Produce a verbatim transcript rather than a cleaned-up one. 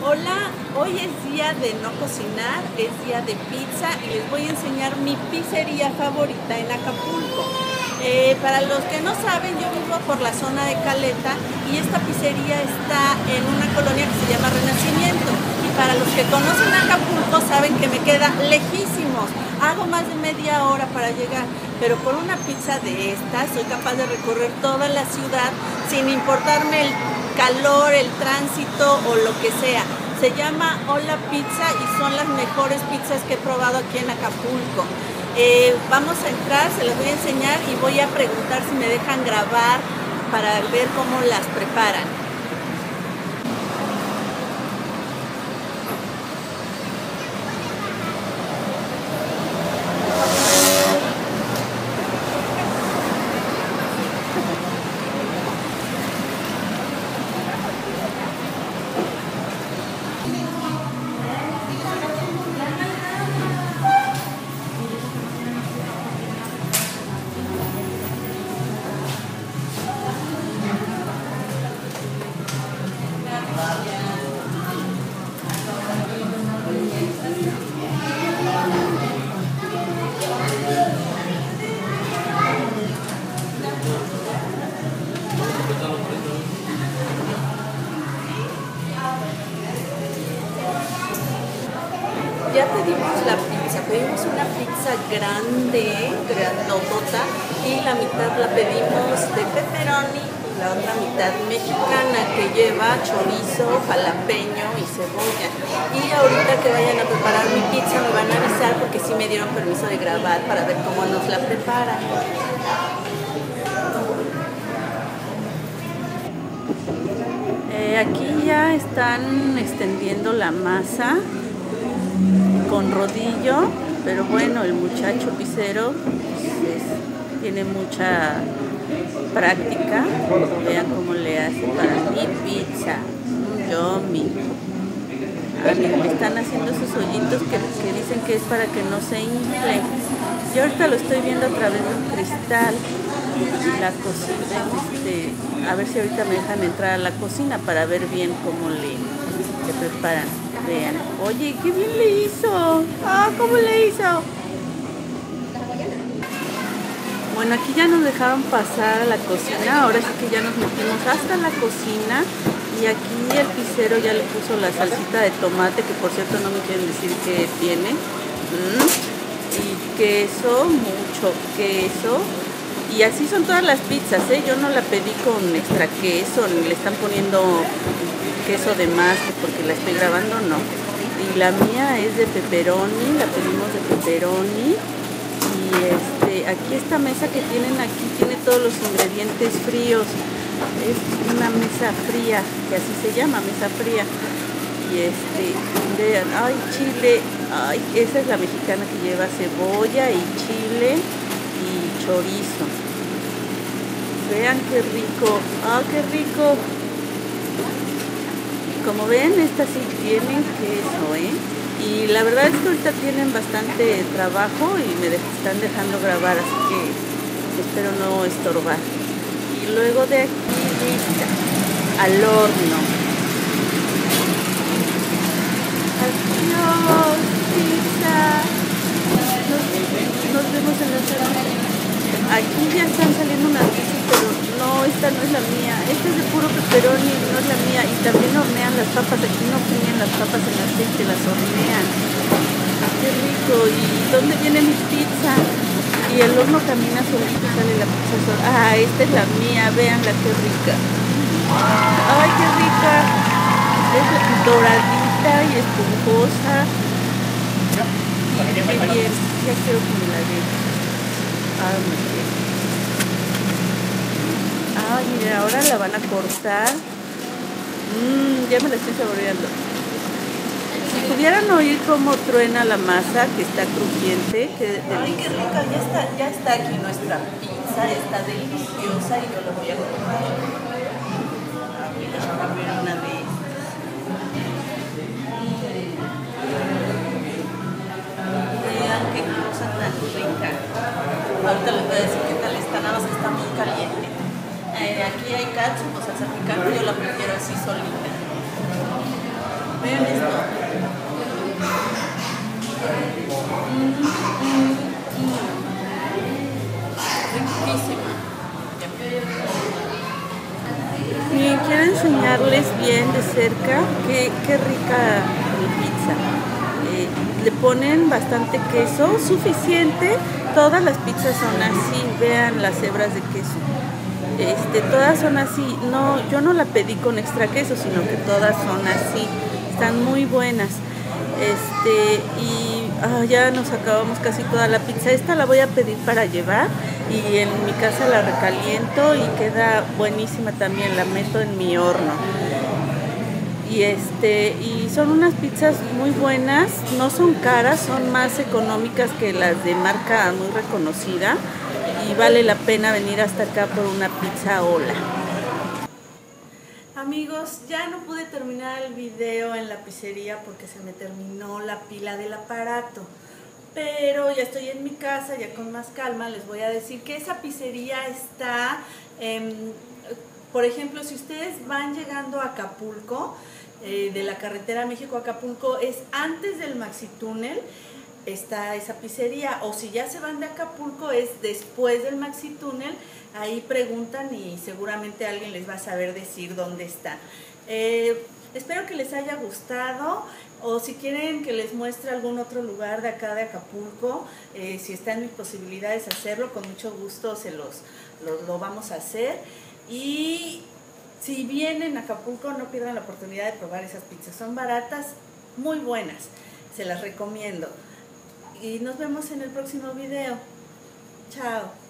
Hola, hoy es día de no cocinar, es día de pizza y les voy a enseñar mi pizzería favorita en Acapulco. Eh, para los que no saben, yo vivo por la zona de Caleta y esta pizzería está en una colonia que se llama Renacimiento. Y para los que conocen Acapulco saben que me queda lejísimos. Hago más de media hora para llegar, pero por una pizza de esta soy capaz de recorrer toda la ciudad sin importarme el calor, el tránsito o lo que sea. Se llama Hola Pizza y son las mejores pizzas que he probado aquí en Acapulco. Eh, vamos a entrar, se las voy a enseñar y voy a preguntar si me dejan grabar para ver cómo las preparan. Ya pedimos la pizza, pedimos una pizza grande, grandotota, y la mitad la pedimos de pepperoni y la otra mitad mexicana, que lleva chorizo, jalapeño y cebolla. Y ahorita que vayan a preparar mi pizza me van a avisar porque sí me dieron permiso de grabar para ver cómo nos la preparan. Eh, aquí ya están extendiendo la masa con rodillo, pero bueno, el muchacho pizzero pues, es, tiene mucha práctica. Vean cómo le hace para mi pizza, un yummy. Ah, miren, le están haciendo esos hoyitos que, que dicen que es para que no se infle. Yo ahorita lo estoy viendo a través de un cristal y la cocina, este, a ver si ahorita me dejan entrar a la cocina para ver bien cómo le, le preparan. Vean, oye, qué bien le hizo. Ah, ¿cómo le hizo? Bueno, aquí ya nos dejaron pasar a la cocina. Ahora sí que ya nos metimos hasta la cocina. Y aquí el pizzero ya le puso la salsita de tomate, que por cierto no me quieren decir qué tiene. Mm. Y queso, mucho queso. Y así son todas las pizzas, ¿eh? Yo no la pedí con extra queso, ni le están poniendo queso de más porque la estoy grabando, no. Y la mía es de pepperoni, la pedimos de pepperoni. Y este, aquí esta mesa que tienen aquí tiene todos los ingredientes fríos. Es una mesa fría, que así se llama, mesa fría. Y este, vean, ay, chile, ay, esa es la mexicana que lleva cebolla y chile y chorizo. Vean qué rico, ah, qué rico. Como ven, estas sí tienen queso, ¿eh? Y la verdad es que ahorita tienen bastante trabajo y me están dejando grabar, así que espero no estorbar. Y luego de aquí, lista, al horno. Adiós, pizza. Nos, nos vemos en la tarde. Aquí ya están saliendo unas pizzas, pero no, esta no es la mía. Esta es de puro pepperoni, no es la mía. Y también hornean las papas. Aquí no fríen las papas en aceite, las hornean. Qué rico. ¿Y dónde viene mi pizza? Y el horno camina solito y sale la pizza sola. Ah, esta es la mía. Veanla, qué rica. Ay, qué rica. Es doradita y esponjosa. Y qué bien. Ya quiero que me la den. Ay, muy bien. Ay, mira, ahora la van a cortar. Mmm, ya me la estoy saboreando. Si pudieran oír cómo truena la masa, que está crujiente, que ay, qué rica, ya está, ya está aquí nuestra pizza, está deliciosa y yo la voy a probar. A ver, a ver una de estas. Vean qué cosa tan rica. Ahorita les voy a decir qué tal está, nada más que está muy caliente. Eh, aquí hay catsup o salsa picante, yo la prefiero así solita. Vean bien de cerca qué, qué rica mi pizza. Eh, le ponen bastante queso, suficiente. Todas las pizzas son así, vean las hebras de queso. Este, todas son así. No, yo no la pedí con extra queso, sino que todas son así. Están muy buenas. Este, y oh, ya nos acabamos casi toda la pizza. Esta la voy a pedir para llevar y en mi casa la recaliento y queda buenísima también. La meto en mi horno. Y este, y son unas pizzas muy buenas, no son caras, son más económicas que las de marca muy reconocida y vale la pena venir hasta acá por una pizza Hola. Amigos, ya no pude terminar el video en la pizzería porque se me terminó la pila del aparato. Pero ya estoy en mi casa, ya con más calma les voy a decir que esa pizzería está, eh, por ejemplo, si ustedes van llegando a Acapulco, eh, de la carretera México-Acapulco, es antes del Maxitúnel, está esa pizzería, o si ya se van de Acapulco es después del Maxitúnel. Ahí preguntan y seguramente alguien les va a saber decir dónde está. Eh, espero que les haya gustado, o si quieren que les muestre algún otro lugar de acá de Acapulco, eh, si está en mis posibilidades hacerlo, con mucho gusto se los, los lo vamos a hacer. Y si vienen a Acapulco, no pierdan la oportunidad de probar esas pizzas, son baratas, muy buenas, se las recomiendo. Y nos vemos en el próximo video. Chao.